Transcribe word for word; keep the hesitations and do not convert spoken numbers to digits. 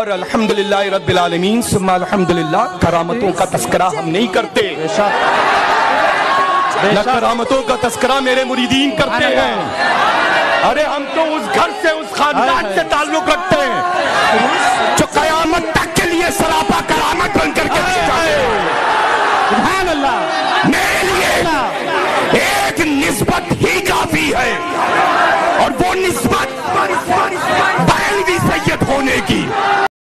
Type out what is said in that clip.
और अल्हम्दुलिल्लाह रब्बिल आलमीन सुम्मा अल्हम्दुलिल्लाह। करामतों का तस्करा हम नहीं करते, न करामतों का तस्करा मेरे मुरीदीन करते हैं। अरे हम तो उस घर से, उस खानदान से ताल्लुक रखते हैं जो कयामत तक के लिए सरापा करामत बनकर के मेरे लिए एक निस्बत ही काफी है, और वो निस्बत बैलवी सैयद होने की।